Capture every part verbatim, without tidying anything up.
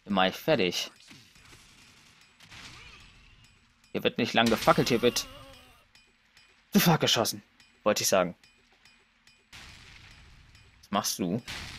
Immer ich fertig. Hier wird nicht lang gefackelt, hier wird sofort geschossen. Wollte ich sagen. Was machst du?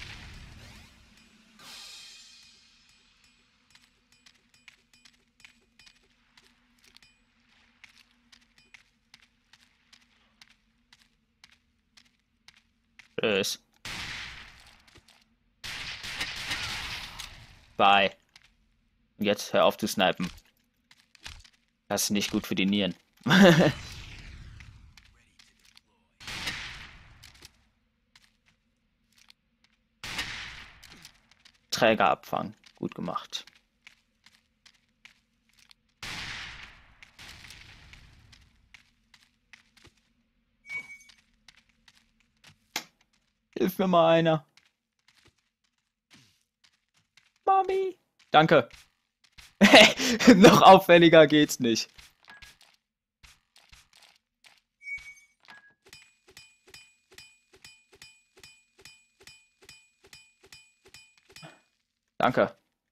Tschüss. Bye. Jetzt hör auf zu snipen. Das ist nicht gut für die Nieren. Träger abfangen. Gut gemacht. Hilf mir mal einer. Mami. Danke. Noch auffälliger geht's nicht. Danke.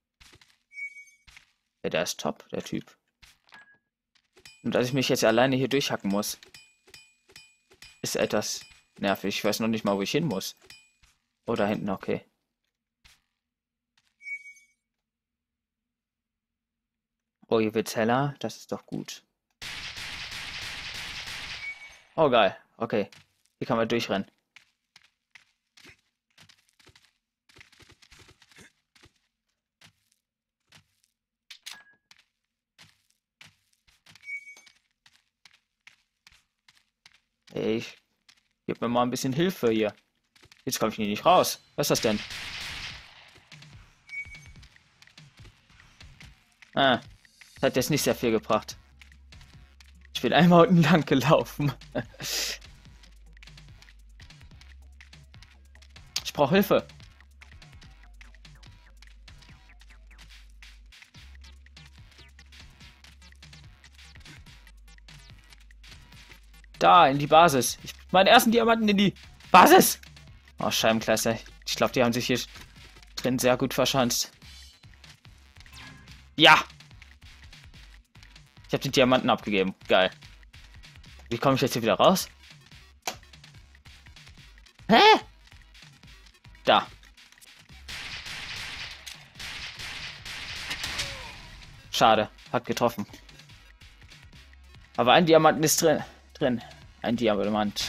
Ja, der ist top, der Typ. Und dass ich mich jetzt alleine hier durchhacken muss, ist etwas nervig. Ich weiß noch nicht mal, wo ich hin muss. Oh, da hinten, okay. Oh, hier wird's heller. Das ist doch gut. Oh, geil. Okay. Hier kann man durchrennen. Ey, ich gib mir mal ein bisschen Hilfe hier. Jetzt komme ich hier nicht raus. Was ist das denn? Ah, das hat jetzt nicht sehr viel gebracht. Ich bin einmal unten lang gelaufen. Ich brauche Hilfe. Da, in die Basis. Ich meinen ersten Diamanten in die Basis. Oh, Scheibenklasse. Ich glaube, die haben sich hier drin sehr gut verschanzt. Ja! Ich habe den Diamanten abgegeben. Geil. Wie komme ich jetzt hier wieder raus? Hä? Da. Schade. Hat getroffen. Aber ein Diamanten ist drin. Drin. Ein Diamant.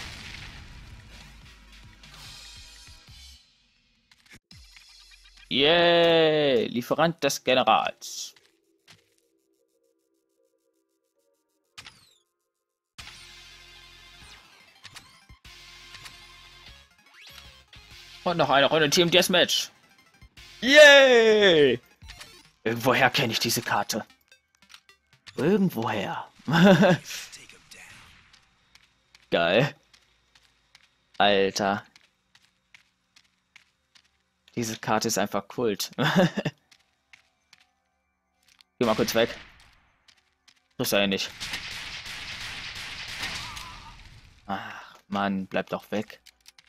Yeah! Lieferant des Generals. Und noch eine Runde Team Deathmatch. Yay! Irgendwoher kenne ich diese Karte. Irgendwoher. Geil. Alter. Diese Karte ist einfach Kult. Geh mal kurz weg. Das ist ja nicht. Ach, Mann, bleib doch weg.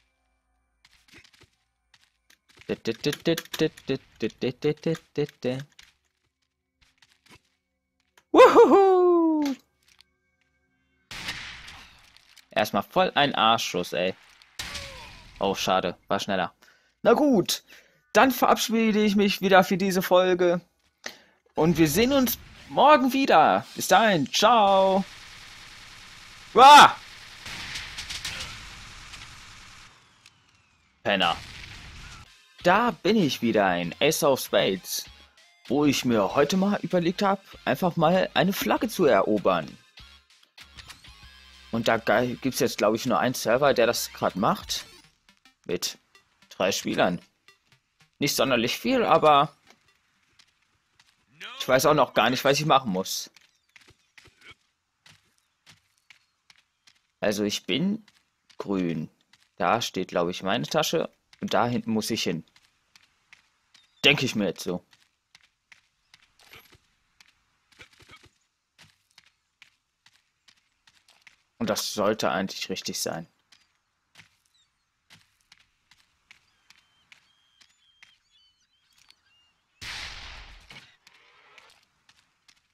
Wuhuhu! Erstmal voll ein Arschschuss, ey. Oh, schade. War schneller. Na gut. Dann verabschiede ich mich wieder für diese Folge. Und wir sehen uns morgen wieder. Bis dahin. Ciao. Uah! Penner. Da bin ich wieder in Ace of Spades, wo ich mir heute mal überlegt habe, einfach mal eine Flagge zu erobern. Und da gibt es jetzt, glaube ich, nur einen Server, der das gerade macht. Mit drei Spielern. Nicht sonderlich viel, aber ich weiß auch noch gar nicht, was ich machen muss. Also ich bin grün. Da steht, glaube ich, meine Tasche. Und da hinten muss ich hin. Denke ich mir jetzt so. Und das sollte eigentlich richtig sein.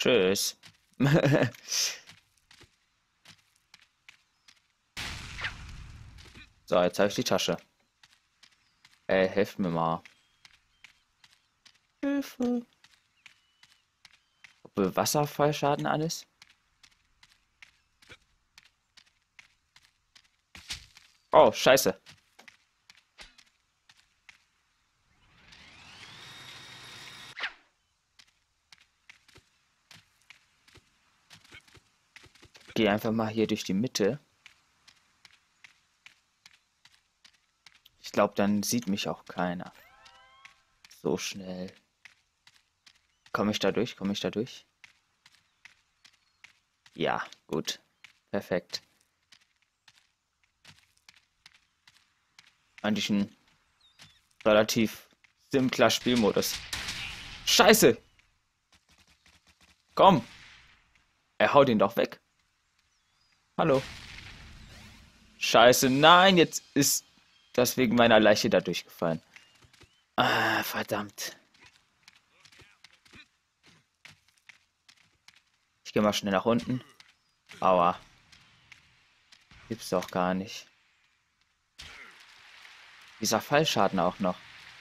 Tschüss. So, jetzt habe ich die Tasche. Ey, helft mir mal. Hilfe. Obwohl Wasserfallschaden alles. Oh, scheiße. Geh einfach mal hier durch die Mitte. Ich glaube, dann sieht mich auch keiner. So schnell. Komme ich da durch? Komme ich da durch? Ja, gut. Perfekt. Eigentlich ein relativ simpler Spielmodus. Scheiße! Komm! Er haut ihn doch weg. Hallo. Scheiße, nein, jetzt ist das wegen meiner Leiche da durchgefallen. Ah, verdammt. Ich gehe mal schnell nach unten. Aua. Gibt's doch gar nicht. Dieser Fallschaden auch noch.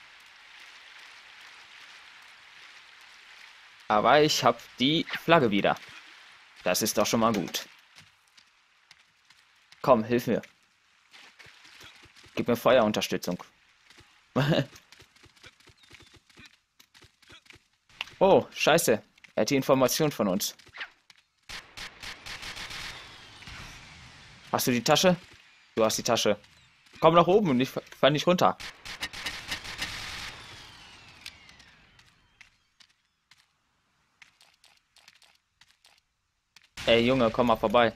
Aber ich habe die Flagge wieder. Das ist doch schon mal gut. Komm, hilf mir. Gib mir Feuerunterstützung. Oh, scheiße. Er hat die Information von uns. Hast du die Tasche? Du hast die Tasche. Komm nach oben und ich fall nicht runter. Ey, Junge, komm mal vorbei.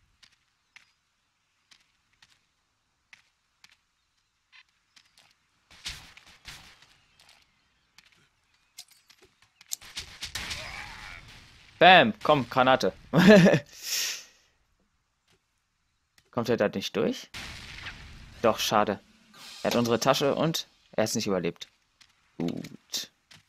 Bam, komm, Granate. Kommt er da nicht durch? Doch, schade. Er hat unsere Tasche und er ist nicht überlebt. Gut.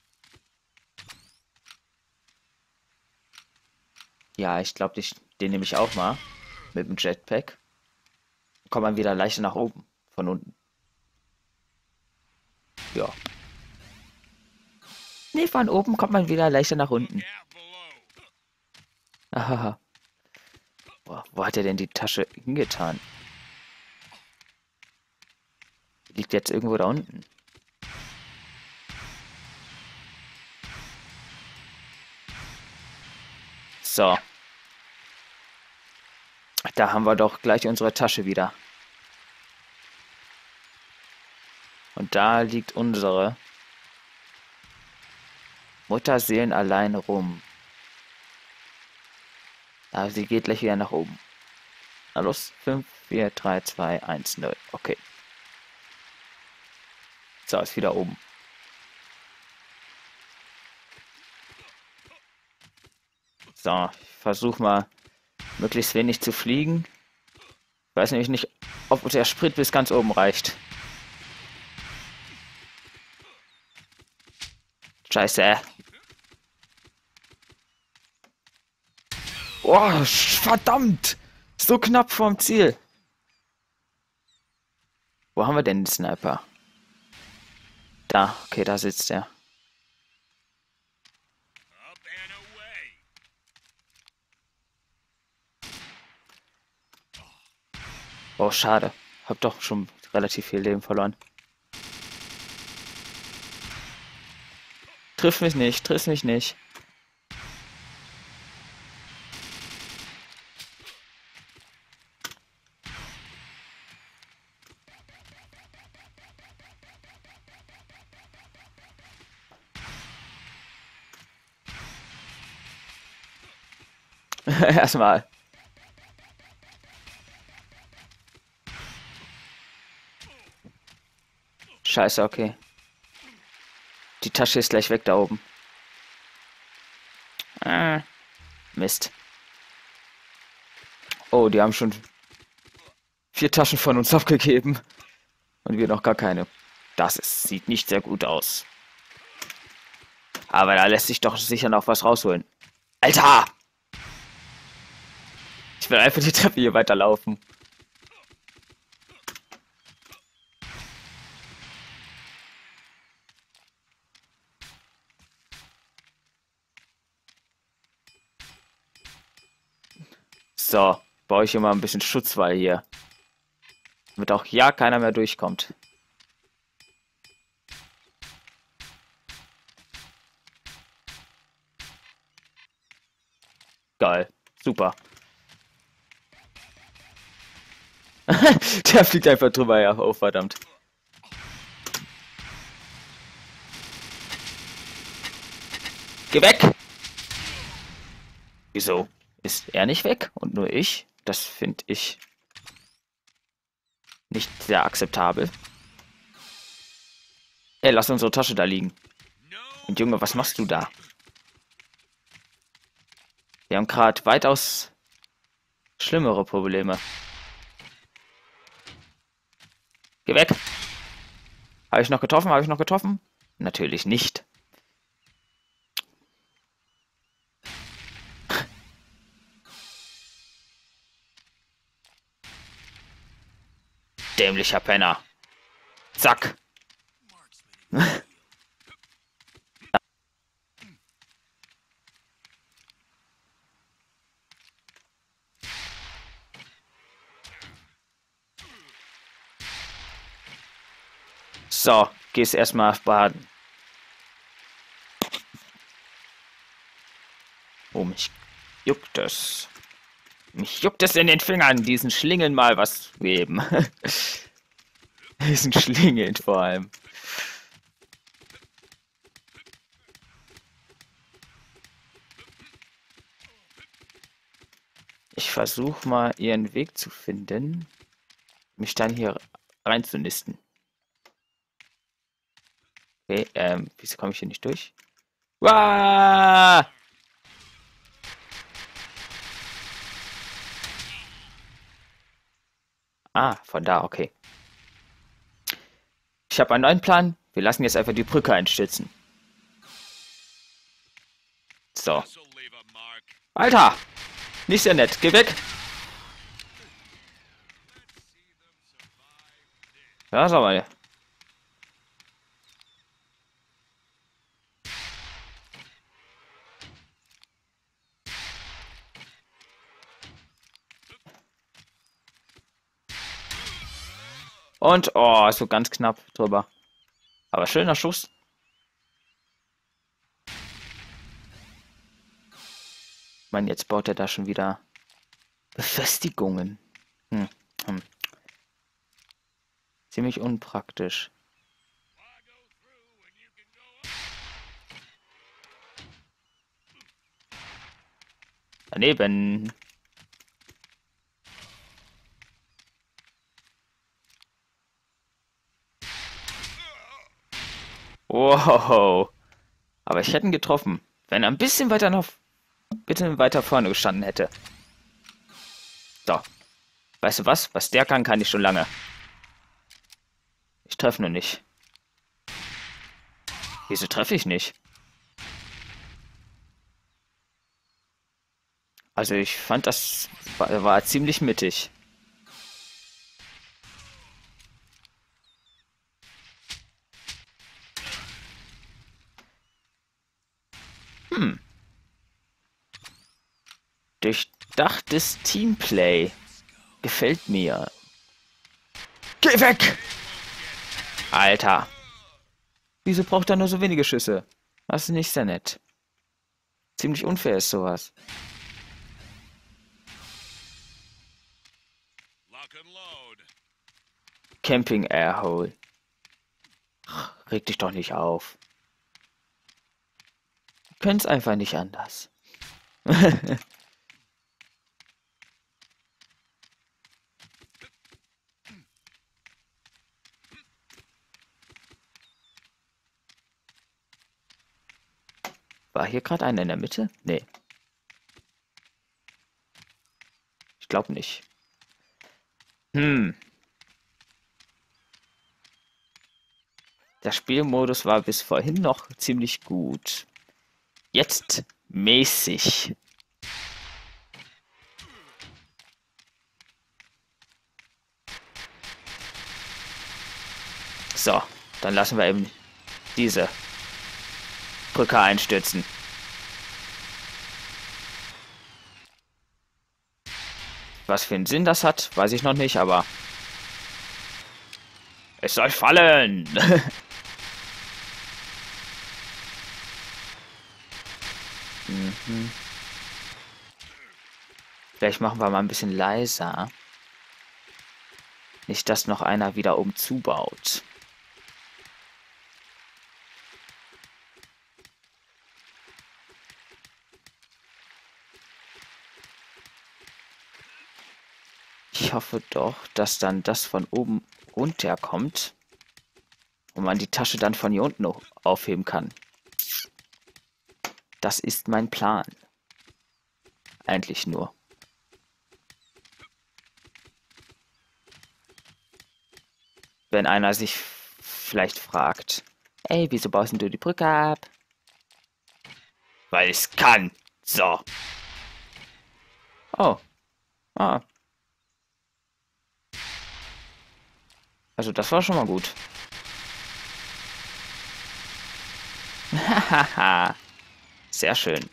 Ja, ich glaube, den nehme ich auch mal. Mit dem Jetpack. Kommt man wieder leichter nach oben. Von unten. Ja. Nee, von oben kommt man wieder leichter nach unten. Aha. Boah, wo hat er denn die Tasche hingetan? Liegt jetzt irgendwo da unten. So. Da haben wir doch gleich unsere Tasche wieder. Und da liegt unsere Mutterseelen allein rum. Aber sie geht gleich wieder nach oben. Na los, fünf, vier, drei, zwei, eins, null. Okay. So, ist wieder oben. So, ich versuche mal möglichst wenig zu fliegen. Ich weiß nämlich nicht, ob der Sprit bis ganz oben reicht. Scheiße. Oh, verdammt! So knapp vorm Ziel. Wo haben wir denn den Sniper? Da, okay, da sitzt er. Oh, schade. Hab doch schon relativ viel Leben verloren. Triff mich nicht, triff mich nicht. Erstmal. Scheiße, okay. Die Tasche ist gleich weg da oben. Ah, Mist. Oh, die haben schon vier Taschen von uns abgegeben. Und wir noch gar keine. Das ist, sieht nicht sehr gut aus. Aber da lässt sich doch sicher noch was rausholen. Alter! Ich will einfach die Treppe hier weiterlaufen. So, baue ich hier mal ein bisschen Schutzwall hier. Damit auch ja keiner mehr durchkommt. Geil. Super. Der fliegt einfach drüber, ja. Oh, verdammt. Geh weg! Wieso ist er nicht weg und nur ich? Das finde ich nicht sehr akzeptabel. Ey, lass unsere Tasche da liegen. Und Junge, was machst du da? Wir haben gerade weitaus schlimmere Probleme. Geh weg! Habe ich noch getroffen? Habe ich noch getroffen? Natürlich nicht. Dämlicher Penner. Zack. So, gehst erstmal baden. Oh, mich juckt es. Mich juckt es in den Fingern, diesen Schlingeln mal was zu geben. Diesen Schlingeln vor allem. Ich versuche mal ihren Weg zu finden, mich dann hier reinzunisten. Okay, ähm, wieso komme ich hier nicht durch? Uah! Ah, von da, okay. Ich habe einen neuen Plan. Wir lassen jetzt einfach die Brücke einstürzen. So. Alter! Nicht sehr nett. Geh weg! Ja, sag mal. Und, oh, so ganz knapp drüber. Aber schöner Schuss. Ich meine, jetzt baut er da schon wieder Befestigungen. Hm, hm. Ziemlich unpraktisch. Daneben. Wow. Aber ich hätte ihn getroffen, wenn er ein bisschen weiter noch, bitte weiter vorne gestanden hätte. So. Weißt du was? Was der kann, kann ich schon lange. Ich treffe nur nicht. Wieso treffe ich nicht? Also ich fand, das war, war ziemlich mittig. Hm. Durchdachtes Teamplay. Gefällt mir. Geh weg! Alter. Wieso braucht er nur so wenige Schüsse? Das ist nicht sehr nett. Ziemlich unfair ist sowas. Camping Airhole. Reg dich doch nicht auf. Könnt's einfach nicht anders. War hier gerade einer in der Mitte? Nee. Ich glaube nicht. Hm. Der Spielmodus war bis vorhin noch ziemlich gut. Jetzt mäßig. So, dann lassen wir eben diese Brücke einstürzen. Was für einen Sinn das hat, weiß ich noch nicht, aber es soll fallen. mhm. Vielleicht machen wir mal ein bisschen leiser. Nicht, dass noch einer wieder oben zubaut. Ich hoffe doch, dass dann das von oben runterkommt und man die Tasche dann von hier unten noch aufheben kann. Das ist mein Plan. Eigentlich nur. Wenn einer sich vielleicht fragt, ey, wieso baust du die Brücke ab? Weil ich es kann. So. Oh. Ah. Also das war schon mal gut. Hahaha. Sehr schön.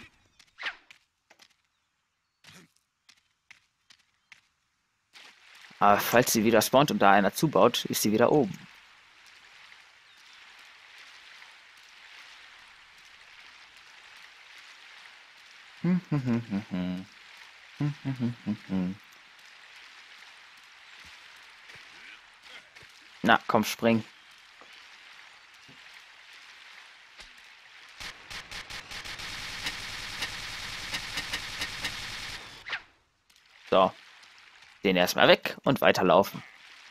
Aber falls sie wieder spawnt und da einer zubaut, ist sie wieder oben. Na, komm, spring. So. Den erstmal weg und weiterlaufen.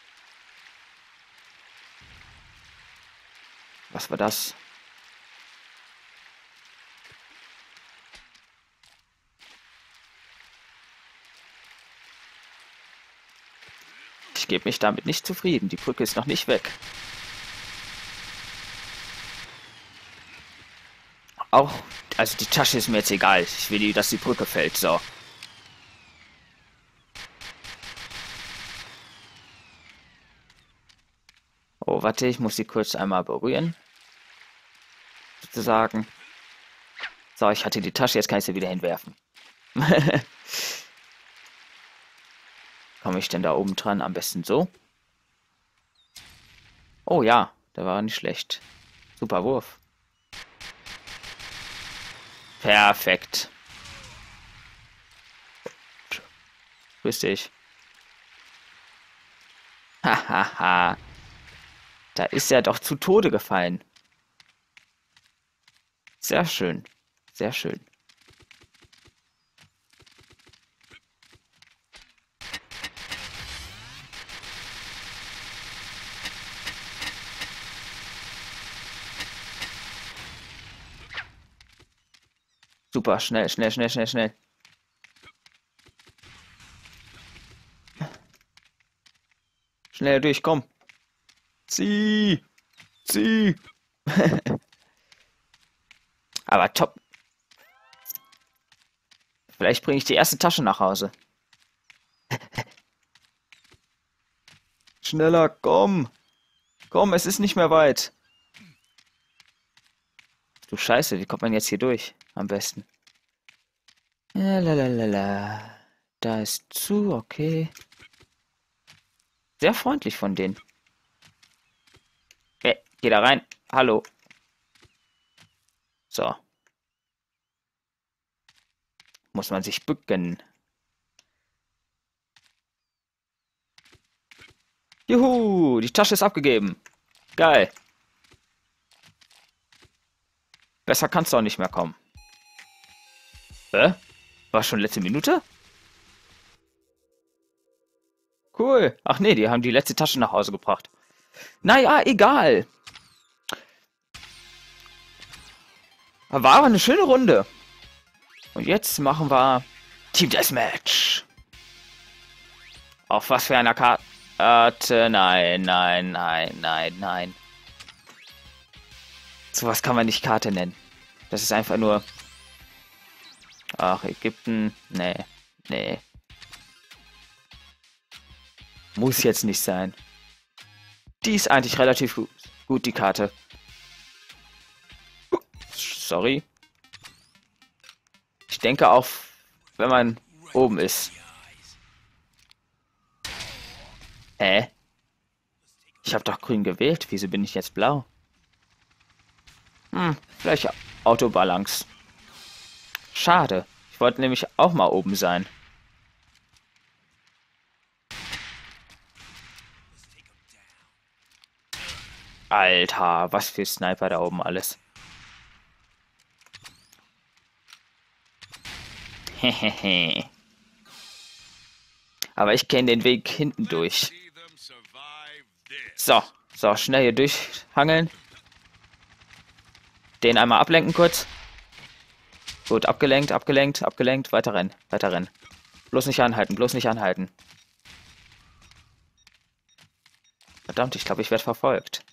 Was war das? Ich gebe mich damit nicht zufrieden. Die Brücke ist noch nicht weg. Auch, also die Tasche ist mir jetzt egal. Ich will, dass die Brücke fällt. So. Oh, warte, ich muss sie kurz einmal berühren. Sozusagen. So, ich hatte die Tasche, jetzt kann ich sie wieder hinwerfen. Komme ich denn da oben dran? Am besten so. Oh ja, der war nicht schlecht. Super Wurf. Perfekt. Grüß dich. Hahaha. Da ist er doch zu Tode gefallen. Sehr schön. Sehr schön. Super, schnell, schnell, schnell, schnell, schnell. Schnell durch, komm. Zieh. Zieh. Aber top. Vielleicht bringe ich die erste Tasche nach Hause. Schneller, komm. Komm, es ist nicht mehr weit. Du Scheiße, wie kommt man jetzt hier durch? Am besten. Lalalala. Da ist zu, okay. Sehr freundlich von denen. Hey, geh da rein. Hallo. So. Muss man sich bücken. Juhu, die Tasche ist abgegeben. Geil. Besser kannst du auch nicht mehr kommen. Hä? War schon letzte Minute? Cool. Ach nee, die haben die letzte Tasche nach Hause gebracht. Naja, egal. War aber eine schöne Runde. Und jetzt machen wir Team Deathmatch. Auf was für einer Karte? Nein, nein, nein, nein, nein. Sowas kann man nicht Karte nennen. Das ist einfach nur Ach, Ägypten. Nee. Nee. Muss jetzt nicht sein. Die ist eigentlich relativ gut, gut die Karte. Sorry. Ich denke auch, wenn man oben ist. Hä? Ich habe doch grün gewählt. Wieso bin ich jetzt blau? Hm, vielleicht Autobalance. Schade. Ich wollte nämlich auch mal oben sein. Alter, was für Sniper da oben alles. Hehehe. Aber ich kenne den Weg hinten durch. So, so, schnell hier durchhangeln. Den einmal ablenken kurz. Gut, abgelenkt, abgelenkt, abgelenkt. Weiter rennen, weiter rennen. Bloß nicht anhalten, bloß nicht anhalten. Verdammt, ich glaube, ich werde verfolgt.